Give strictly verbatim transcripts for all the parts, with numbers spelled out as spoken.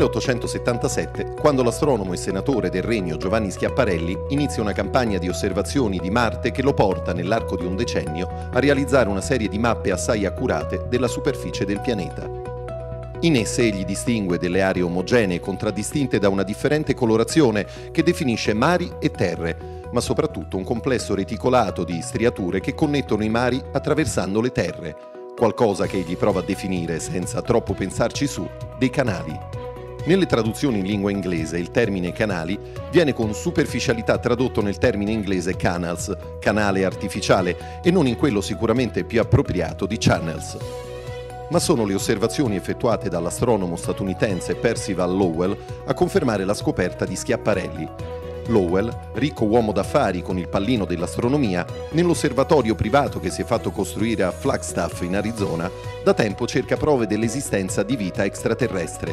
milleottocentosettantasette, quando l'astronomo e senatore del Regno Giovanni Schiaparelli inizia una campagna di osservazioni di Marte che lo porta, nell'arco di un decennio, a realizzare una serie di mappe assai accurate della superficie del pianeta. In esse egli distingue delle aree omogenee contraddistinte da una differente colorazione che definisce mari e terre, ma soprattutto un complesso reticolato di striature che connettono i mari attraversando le terre, qualcosa che egli prova a definire, senza troppo pensarci su, dei canali. Nelle traduzioni in lingua inglese il termine canali viene con superficialità tradotto nel termine inglese canals, canale artificiale, e non in quello sicuramente più appropriato di channels. Ma sono le osservazioni effettuate dall'astronomo statunitense Percival Lowell a confermare la scoperta di Schiaparelli. Lowell, ricco uomo d'affari con il pallino dell'astronomia, nell'osservatorio privato che si è fatto costruire a Flagstaff in Arizona, da tempo cerca prove dell'esistenza di vita extraterrestre.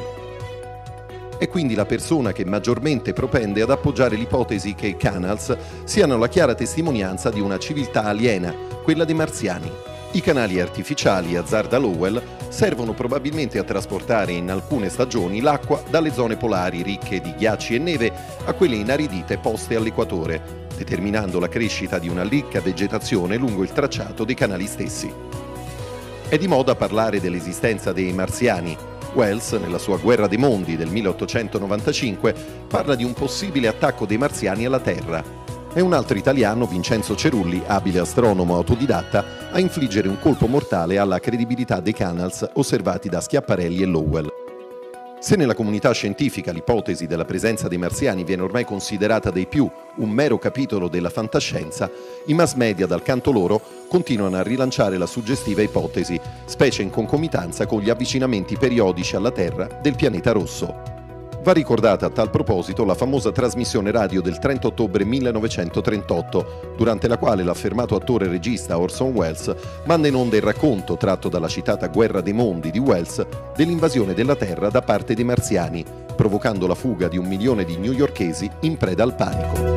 È quindi la persona che maggiormente propende ad appoggiare l'ipotesi che i canals siano la chiara testimonianza di una civiltà aliena, quella dei marziani. I canali artificiali, azzarda Lowell, servono probabilmente a trasportare in alcune stagioni l'acqua dalle zone polari ricche di ghiacci e neve a quelle inaridite poste all'equatore, determinando la crescita di una ricca vegetazione lungo il tracciato dei canali stessi. È di moda parlare dell'esistenza dei marziani. Wells, nella sua Guerra dei Mondi del milleottocentonovantacinque, parla di un possibile attacco dei marziani alla Terra. È un altro italiano, Vincenzo Cerulli, abile astronomo autodidatta, a infliggere un colpo mortale alla credibilità dei canals osservati da Schiaparelli e Lowell. Se nella comunità scientifica l'ipotesi della presenza dei marziani viene ormai considerata dai più un mero capitolo della fantascienza, i mass media, dal canto loro, continuano a rilanciare la suggestiva ipotesi, specie in concomitanza con gli avvicinamenti periodici alla Terra del pianeta rosso. Va ricordata a tal proposito la famosa trasmissione radio del trenta ottobre millenovecentotrentotto, durante la quale l'affermato attore e regista Orson Welles manda in onda il racconto, tratto dalla citata Guerra dei Mondi di Wells, dell'invasione della Terra da parte dei marziani, provocando la fuga di un milione di newyorkesi in preda al panico.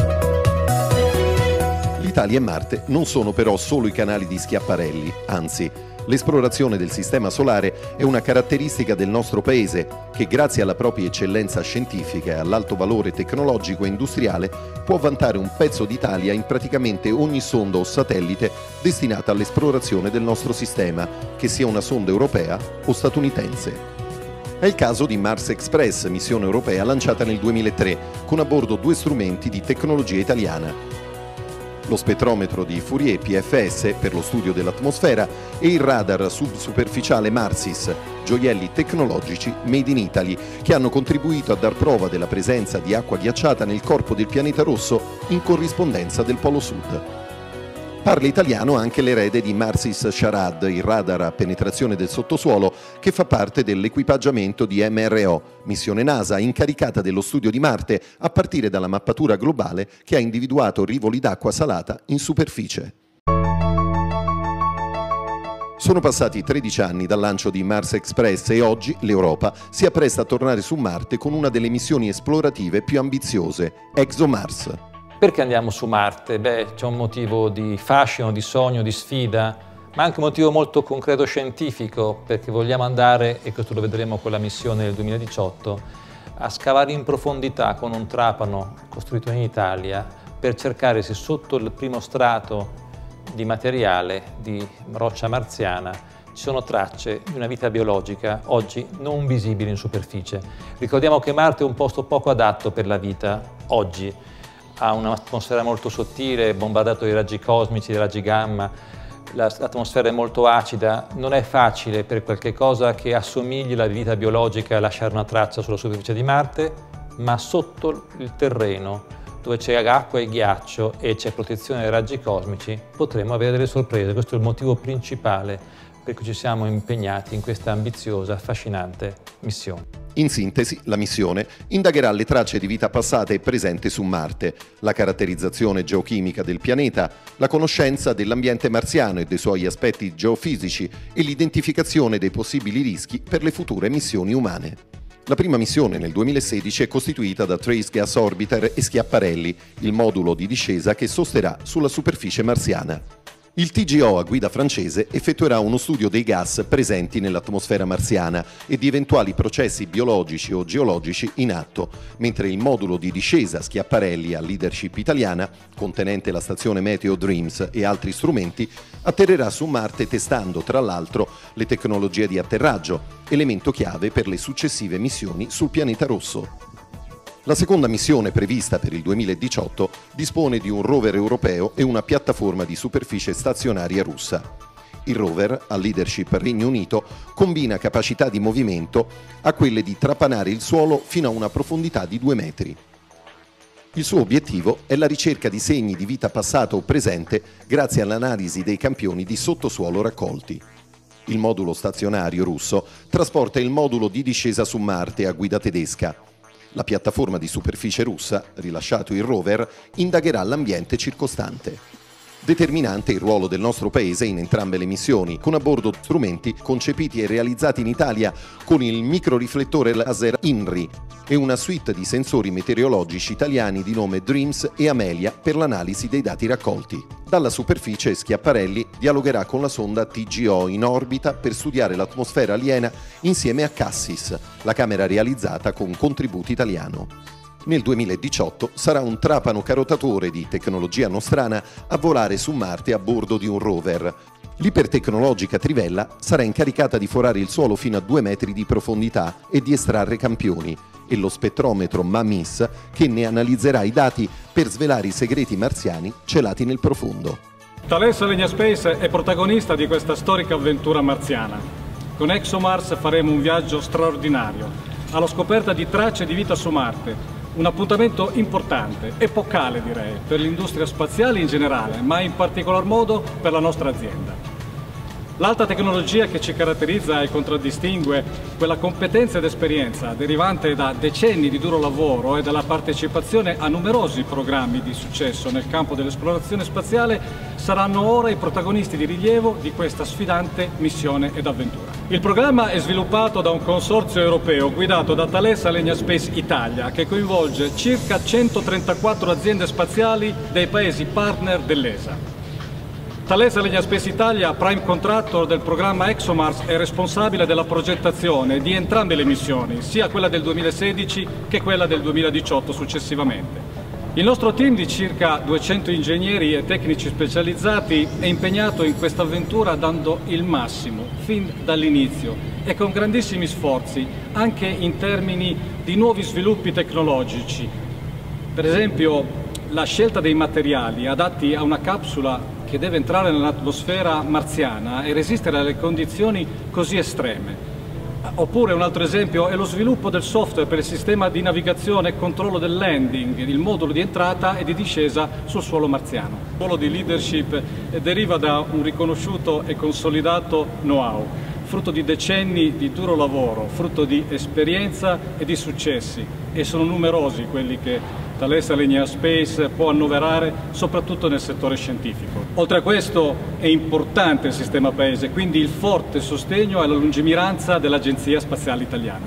L'Italia e Marte non sono però solo i canali di Schiaparelli, anzi, l'esplorazione del sistema solare è una caratteristica del nostro paese che, grazie alla propria eccellenza scientifica e all'alto valore tecnologico e industriale, può vantare un pezzo d'Italia in praticamente ogni sonda o satellite destinata all'esplorazione del nostro sistema, che sia una sonda europea o statunitense. È il caso di Mars Express, missione europea lanciata nel duemilatré, con a bordo due strumenti di tecnologia italiana: lo spettrometro di Fourier P F S per lo studio dell'atmosfera e il radar subsuperficiale Marsis, gioielli tecnologici made in Italy, che hanno contribuito a dar prova della presenza di acqua ghiacciata nel corpo del pianeta rosso in corrispondenza del Polo Sud. Parla italiano anche l'erede di Marsis Charad, il radar a penetrazione del sottosuolo, che fa parte dell'equipaggiamento di M R O, missione NASA incaricata dello studio di Marte a partire dalla mappatura globale che ha individuato rivoli d'acqua salata in superficie. Sono passati tredici anni dal lancio di Mars Express e oggi l'Europa si appresta a tornare su Marte con una delle missioni esplorative più ambiziose, ExoMars. Perché andiamo su Marte? Beh, c'è un motivo di fascino, di sogno, di sfida, ma anche un motivo molto concreto scientifico, perché vogliamo andare, e questo lo vedremo con la missione del duemiladiciotto, a scavare in profondità con un trapano costruito in Italia per cercare se sotto il primo strato di materiale di roccia marziana ci sono tracce di una vita biologica oggi non visibili in superficie. Ricordiamo che Marte è un posto poco adatto per la vita oggi. Ha un'atmosfera molto sottile, bombardato dai raggi cosmici, dai raggi gamma, l'atmosfera è molto acida, non è facile per qualche cosa che assomigli alla vita biologica lasciare una traccia sulla superficie di Marte, ma sotto il terreno, dove c'è acqua e ghiaccio e c'è protezione dai raggi cosmici, potremo avere delle sorprese. Questo è il motivo principale per cui ci siamo impegnati in questa ambiziosa, affascinante missione. In sintesi, la missione indagherà le tracce di vita passata e presente su Marte, la caratterizzazione geochimica del pianeta, la conoscenza dell'ambiente marziano e dei suoi aspetti geofisici e l'identificazione dei possibili rischi per le future missioni umane. La prima missione nel duemilasedici è costituita da Trace Gas Orbiter e Schiaparelli, il modulo di discesa che sosterrà sulla superficie marziana. Il T G O a guida francese effettuerà uno studio dei gas presenti nell'atmosfera marziana e di eventuali processi biologici o geologici in atto, mentre il modulo di discesa Schiaparelli a leadership italiana, contenente la stazione meteo Dreams e altri strumenti, atterrerà su Marte testando tra l'altro le tecnologie di atterraggio, elemento chiave per le successive missioni sul pianeta rosso. La seconda missione prevista per il duemiladiciotto dispone di un rover europeo e una piattaforma di superficie stazionaria russa. Il rover, a leadership Regno Unito, combina capacità di movimento a quelle di trapanare il suolo fino a una profondità di due metri. Il suo obiettivo è la ricerca di segni di vita passata o presente grazie all'analisi dei campioni di sottosuolo raccolti. Il modulo stazionario russo trasporta il modulo di discesa su Marte a guida tedesca. La piattaforma di superficie russa, rilasciato il rover, indagherà l'ambiente circostante. Determinante il ruolo del nostro paese in entrambe le missioni, con a bordo strumenti concepiti e realizzati in Italia con il microriflettore laser INRI e una suite di sensori meteorologici italiani di nome Dreams e Amelia per l'analisi dei dati raccolti. Dalla superficie Schiaparelli dialogherà con la sonda T G O in orbita per studiare l'atmosfera aliena insieme a Cassis, la camera realizzata con contributo italiano. Nel duemiladiciotto sarà un trapano carotatore di tecnologia nostrana a volare su Marte a bordo di un rover. L'ipertecnologica trivella sarà incaricata di forare il suolo fino a due metri di profondità e di estrarre campioni, e lo spettrometro MAMIS che ne analizzerà i dati per svelare i segreti marziani celati nel profondo. Thales Alenia Space è protagonista di questa storica avventura marziana. Con ExoMars faremo un viaggio straordinario, alla scoperta di tracce di vita su Marte. Un appuntamento importante, epocale direi, per l'industria spaziale in generale, ma in particolar modo per la nostra azienda. L'alta tecnologia che ci caratterizza e contraddistingue, quella competenza ed esperienza derivante da decenni di duro lavoro e dalla partecipazione a numerosi programmi di successo nel campo dell'esplorazione spaziale, saranno ora i protagonisti di rilievo di questa sfidante missione ed avventura. Il programma è sviluppato da un consorzio europeo guidato da Thales Alenia Space Italia, che coinvolge circa centotrentaquattro aziende spaziali dei paesi partner dell'E S A. Thales Alenia Space Italia, prime contractor del programma ExoMars, è responsabile della progettazione di entrambe le missioni, sia quella del duemilasedici che quella del duemiladiciotto successivamente. Il nostro team di circa duecento ingegneri e tecnici specializzati è impegnato in questa avventura dando il massimo fin dall'inizio e con grandissimi sforzi anche in termini di nuovi sviluppi tecnologici. Per esempio, la scelta dei materiali adatti a una capsula che deve entrare nell'atmosfera marziana e resistere alle condizioni così estreme. Oppure un altro esempio è lo sviluppo del software per il sistema di navigazione e controllo del landing, il modulo di entrata e di discesa sul suolo marziano. Il ruolo di leadership deriva da un riconosciuto e consolidato know-how, frutto di decenni di duro lavoro, frutto di esperienza e di successi, e sono numerosi quelli che Thales Alenia Space può annoverare, soprattutto nel settore scientifico. Oltre a questo è importante il sistema paese, quindi il forte sostegno alla lungimiranza dell'Agenzia Spaziale Italiana.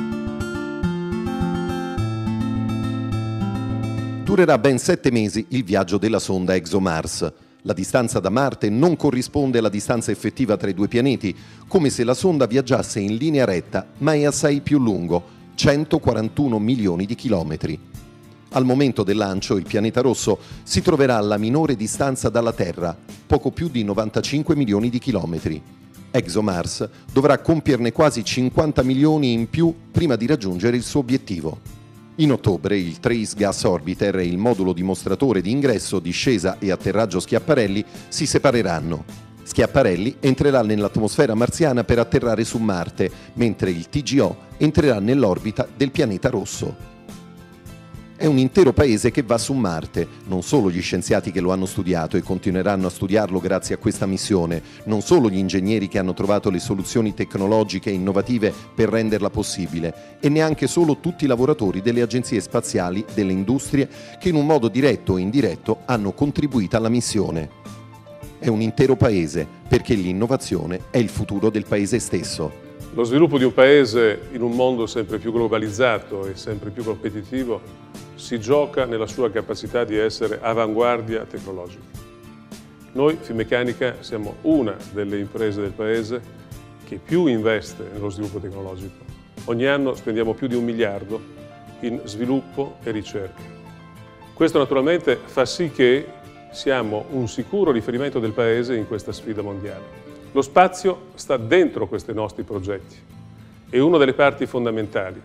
Durerà ben sette mesi il viaggio della sonda ExoMars. La distanza da Marte non corrisponde alla distanza effettiva tra i due pianeti, come se la sonda viaggiasse in linea retta, ma è assai più lungo, centoquarantuno milioni di chilometri. Al momento del lancio il pianeta rosso si troverà alla minore distanza dalla Terra, poco più di novantacinque milioni di chilometri. ExoMars dovrà compierne quasi cinquanta milioni in più prima di raggiungere il suo obiettivo. In ottobre il Trace Gas Orbiter e il modulo dimostratore di ingresso, discesa e atterraggio Schiaparelli si separeranno. Schiaparelli entrerà nell'atmosfera marziana per atterrare su Marte, mentre il T G O entrerà nell'orbita del pianeta rosso. È un intero paese che va su Marte, non solo gli scienziati che lo hanno studiato e continueranno a studiarlo grazie a questa missione, non solo gli ingegneri che hanno trovato le soluzioni tecnologiche e innovative per renderla possibile, e neanche solo tutti i lavoratori delle agenzie spaziali, delle industrie, che in un modo diretto o indiretto hanno contribuito alla missione. È un intero paese, perché l'innovazione è il futuro del paese stesso. Lo sviluppo di un paese in un mondo sempre più globalizzato e sempre più competitivo si gioca nella sua capacità di essere avanguardia tecnologica. Noi, Finmeccanica, siamo una delle imprese del Paese che più investe nello sviluppo tecnologico. Ogni anno spendiamo più di un miliardo in sviluppo e ricerca. Questo naturalmente fa sì che siamo un sicuro riferimento del Paese in questa sfida mondiale. Lo spazio sta dentro questi nostri progetti, è una delle parti fondamentali.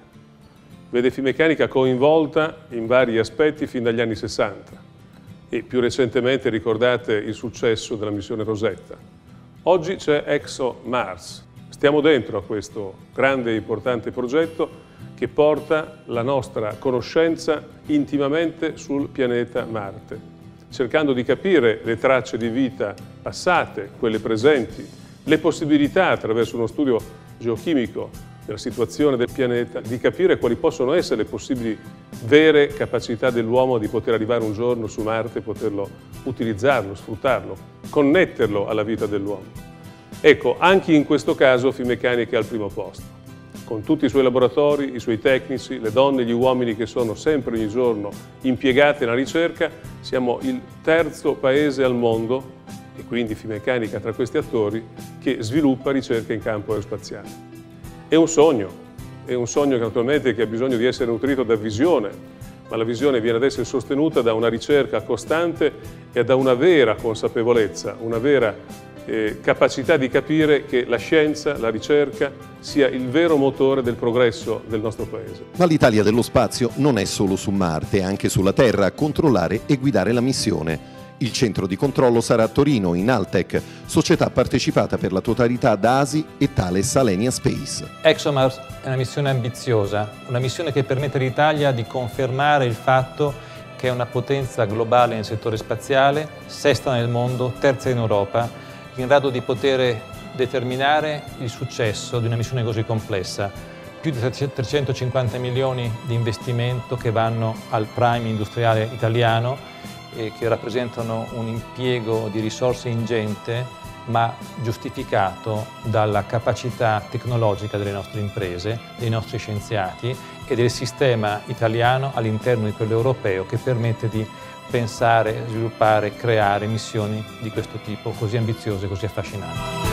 Vede Finmeccanica coinvolta in vari aspetti fin dagli anni sessanta e più recentemente ricordate il successo della missione Rosetta. Oggi c'è ExoMars. Stiamo dentro a questo grande e importante progetto che porta la nostra conoscenza intimamente sul pianeta Marte, cercando di capire le tracce di vita passate, quelle presenti, le possibilità attraverso uno studio geochimico della situazione del pianeta, di capire quali possono essere le possibili vere capacità dell'uomo di poter arrivare un giorno su Marte e poterlo utilizzarlo, sfruttarlo, connetterlo alla vita dell'uomo. Ecco, anche in questo caso Finmeccanica è al primo posto, con tutti i suoi laboratori, i suoi tecnici, le donne e gli uomini che sono sempre ogni giorno impiegati nella ricerca. Siamo il terzo paese al mondo, e quindi Finmeccanica tra questi attori, che sviluppa ricerca in campo aerospaziale. È un sogno, è un sogno che naturalmente che ha bisogno di essere nutrito da visione, ma la visione viene ad essere sostenuta da una ricerca costante e da una vera consapevolezza, una vera eh, capacità di capire che la scienza, la ricerca, sia il vero motore del progresso del nostro Paese. Ma l'Italia dello spazio non è solo su Marte, è anche sulla Terra a controllare e guidare la missione. Il centro di controllo sarà a Torino, in Altec, società partecipata per la totalità da A S I e Thales Alenia Space. ExoMars è una missione ambiziosa, una missione che permette all'Italia di confermare il fatto che è una potenza globale nel settore spaziale, sesta nel mondo, terza in Europa, in grado di poter determinare il successo di una missione così complessa. Più di trecentocinquanta milioni di investimento che vanno al prime industriale italiano e che rappresentano un impiego di risorse ingente, ma giustificato dalla capacità tecnologica delle nostre imprese, dei nostri scienziati e del sistema italiano all'interno di quello europeo che permette di pensare, sviluppare, creare missioni di questo tipo così ambiziose e così affascinanti.